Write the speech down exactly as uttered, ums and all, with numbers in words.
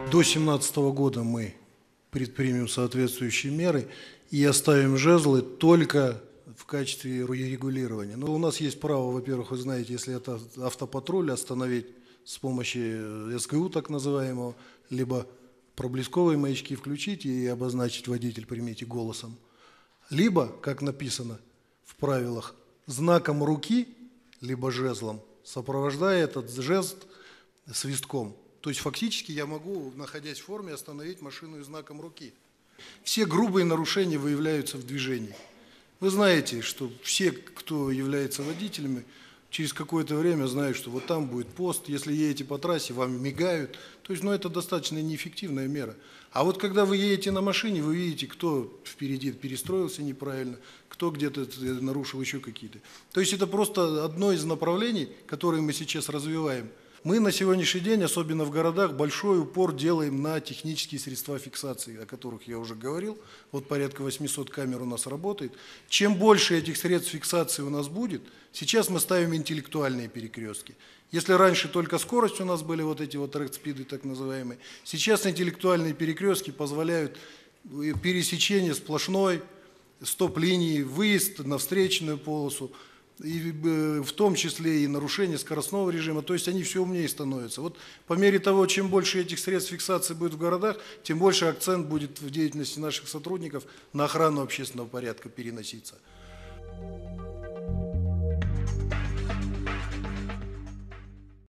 До две тысячи семнадцатого года мы предпримем соответствующие меры и оставим жезлы только в качестве регулирования. Но у нас есть право, во-первых, вы знаете, если это автопатруль, остановить с помощью СГУ так называемого, либо проблесковые маячки включить и обозначить водитель, примите голосом. Либо, как написано в правилах, знаком руки, либо жезлом, сопровождая этот жест свистком. То есть фактически я могу, находясь в форме, остановить машину и знаком руки. Все грубые нарушения выявляются в движении. Вы знаете, что все, кто является водителями, через какое-то время знают, что вот там будет пост, если едете по трассе, вам мигают. То есть, ну, это достаточно неэффективная мера. А вот когда вы едете на машине, вы видите, кто впереди перестроился неправильно, кто где-то нарушил еще какие-то. То есть это просто одно из направлений, которые мы сейчас развиваем. Мы на сегодняшний день, особенно в городах, большой упор делаем на технические средства фиксации, о которых я уже говорил. Вот порядка восьмисот камер у нас работает. Чем больше этих средств фиксации у нас будет, сейчас мы ставим интеллектуальные перекрестки. Если раньше только скорость у нас были вот эти вот трек-спиды так называемые, сейчас интеллектуальные перекрестки позволяют пересечение сплошной, стоп-линии, выезд на встречную полосу, и в том числе и нарушение скоростного режима, то есть они все умнее становятся. Вот по мере того, чем больше этих средств фиксации будет в городах, тем больше акцент будет в деятельности наших сотрудников на охрану общественного порядка переноситься.